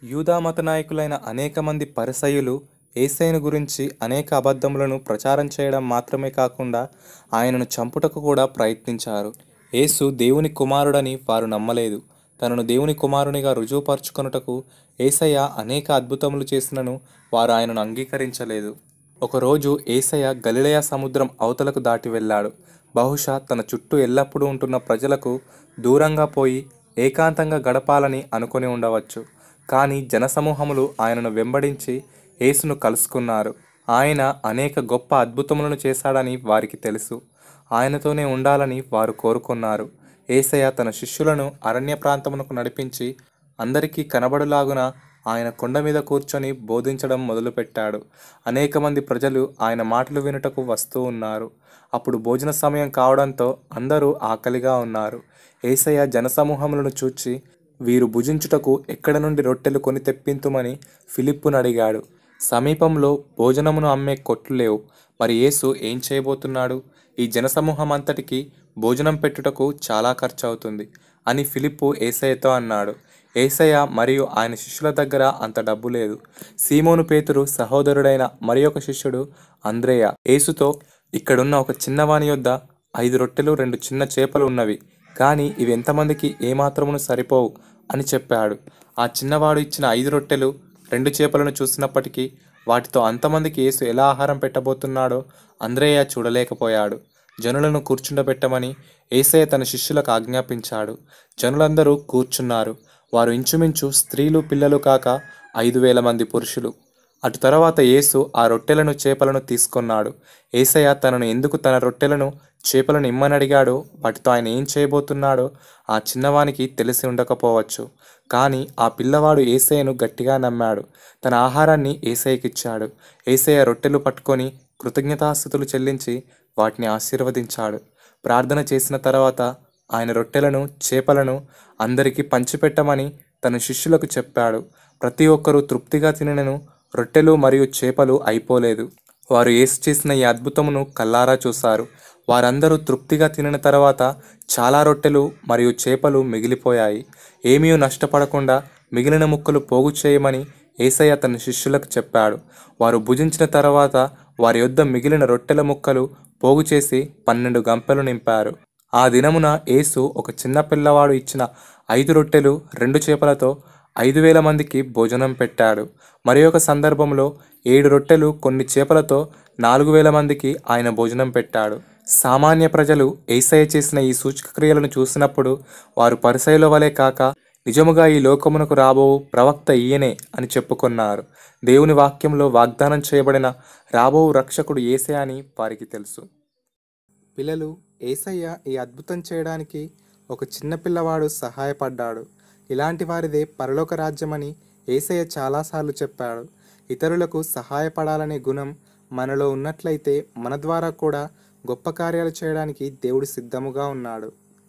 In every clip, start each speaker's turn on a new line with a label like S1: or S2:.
S1: యూదా మత నాయకులైన అనేక మంది పరిసయ్యులు యేసయ్యను గురించి అనేక అబద్ధములను ప్రచారం చేయడం మాత్రమే కాకుండా ఆయనను చంపుటకు కూడా ప్రయత్నించారు. యేసు దేవుని కుమారుడని వారు నమ్మలేదు. తనను దేవుని కుమారునిగా రుజువుపరుచుకొనుటకు యేసయ్య అనేక అద్భుతములు చేసినను వారు ఆయనను అంగీకరించలేదు. ఒకరోజు యేసయ్య గలిలయ సముద్రం అవతలకు దాటి వెళ్ళాడు. బహుశా తన చుట్టూ ఎల్లప్పుడూ ఉంటున్న ప్రజలకు దూరంగా పోయి ఏకాంతంగా గడపాలని అనుకొని ఉండవచ్చు. కానీ జనసమూహములు ఆయనను వెంబడించి యేసును కలుసుకున్నారు. ఆయన అనేక గొప్ప అద్భుతములను చేశాడని వారికి తెలుసు. ఆయనతోనే ఉండాలని వారు కోరుకున్నారు. యేసయ్య తన శిష్యులను అరణ్య ప్రాంతమునకు నడిపించి అందరికీ కనబడులాగున ఆయన కొండ మీద కూర్చొని బోధించడం మొదలుపెట్టాడు. అనేక మంది ప్రజలు ఆయన మాటలు వినుటకు వస్తూ ఉన్నారు. అప్పుడు భోజన సమయం కావడంతో అందరూ ఆకలిగా ఉన్నారు. యేసయ్య జనసమూహములను చూచి, వీరు భుజించుటకు ఎక్కడ నుండి రొట్టెలు కొని తెప్పింతుమని ఫిలిప్పును అడిగాడు. సమీపంలో భోజనమును అమ్మే కొట్లు లేవు. మరి యేసు ఏం చేయబోతున్నాడు? ఈ జనసమూహం అంతటికి భోజనం పెట్టుటకు చాలా ఖర్చు అవుతుంది అని ఫిలిప్పు యేసయ్యతో అన్నాడు. యేసయ్య మరియు ఆయన శిష్యుల దగ్గర అంత డబ్బు లేదు. సీమోను పేతురు సహోదరుడైన మరి ఒక శిష్యుడు అంద్రెయ యేసుతో, ఇక్కడున్న ఒక చిన్నవాని యొద్ద 5 రొట్టెలు 2 చిన్న చేపలు ఉన్నవి, కానీ ఇవి ఎంతమందికి ఏమాత్రమును సరిపోవు అని చెప్పాడు. ఆ చిన్నవాడు ఇచ్చిన 5 రొట్టెలు 2 చేపలను చూసినప్పటికీ వాటితో అంతమందికి యేసు ఎలా ఆహారం పెట్టబోతున్నాడో అంద్రెయ చూడలేకపోయాడు. జనులను కూర్చుండబెట్టమని యేసయ్య తన శిష్యులకు ఆజ్ఞాపించాడు. జనులందరూ కూర్చున్నారు. వారు ఇంచుమించు స్త్రీలు పిల్లలు కాక 5,000 మంది పురుషులు. అటు తర్వాత యేసు ఆ రొట్టెలను చేపలను తీసుకొన్నాడు. యేసయ్య తనను ఎందుకు తన రొట్టెలను చేపలను ఇమ్మనడిగాడో, వాటితో ఆయన ఏం చేయబోతున్నాడో ఆ చిన్నవానికి తెలిసి ఉండకపోవచ్చు. కానీ ఆ పిల్లవాడు యేసయ్యను గట్టిగా నమ్మాడు. తన ఆహారాన్ని యేసయ్యకిచ్చాడు. యేసయ్య రొట్టెలు పట్టుకొని కృతజ్ఞతాస్తుతులు చెల్లించి వాటిని ఆశీర్వదించాడు. ప్రార్థన చేసిన తర్వాత ఆయన రొట్టెలను చేపలను అందరికీ పంచిపెట్టమని తన శిష్యులకు చెప్పాడు. ప్రతి ఒక్కరూ తృప్తిగా తినెను. రొట్టెలు మరియు చేపలు అయిపోలేదు. వారు యేసు చేసిన ఈ అద్భుతమును కల్లారా చూశారు. వారందరూ తృప్తిగా తినిన తర్వాత చాలా రొట్టెలు మరియు చేపలు మిగిలిపోయాయి. ఏమీ నష్టపడకుండా మిగిలిన ముక్కలు పోగు చేయమని యేసయ్య తన శిష్యులకు చెప్పాడు. వారు భుజించిన తర్వాత వారి యొద్ద మిగిలిన రొట్టెల ముక్కలు పోగు చేసి 12 గంపెలు నింపారు. ఆ దినమున యేసు ఒక చిన్న పిల్లవాడు ఇచ్చిన 5 రొట్టెలు 2 చేపలతో 5,000 మందికి భోజనం పెట్టాడు. మరి ఒక సందర్భంలో 7 రొట్టెలు కొన్ని చేపలతో 4,000 మందికి ఆయన భోజనం పెట్టాడు. సామాన్య ప్రజలు యేసయ్య చేసిన ఈ సూచక క్రియలను చూసినప్పుడు వారు పరిసయ్యుల వలె కాక, నిజముగా ఈ లోకమునకు రాబోవు ప్రవక్త ఈయనే అని చెప్పుకొన్నారు. దేవుని వాక్యంలో వాగ్దానం చేయబడిన రాబోవు రక్షకుడు యేసే అని వారికి తెలుసు. పిల్లలు, యేసయ్య ఈ అద్భుతం చేయడానికి ఒక చిన్న పిల్లవాడు సహాయపడ్డాడు. ఇలాంటి వారిదే పరలోక రాజ్యమని యేసయ్య చాలాసార్లు చెప్పాడు. ఇతరులకు సహాయపడాలనే గుణం మనలో ఉన్నట్లయితే మన ద్వారా కూడా గొప్ప కార్యాలు చేయడానికి దేవుడు సిద్ధముగా ఉన్నాడు.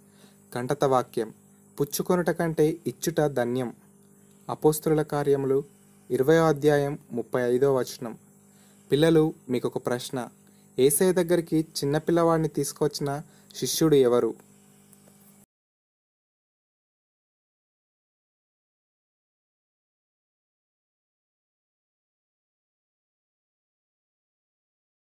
S1: కంటత వాక్యం: పుచ్చుకొనుట కంటే ఇచ్చుట ధన్యం. అపోస్తలుల కార్యములు 20వ అధ్యాయం 35వ వచనం. పిల్లలు, మీకు ఒక ప్రశ్న. యేసయ్య దగ్గరికి చిన్నపిల్లవాడిని తీసుకొచ్చిన శిష్యుడు ఎవరు?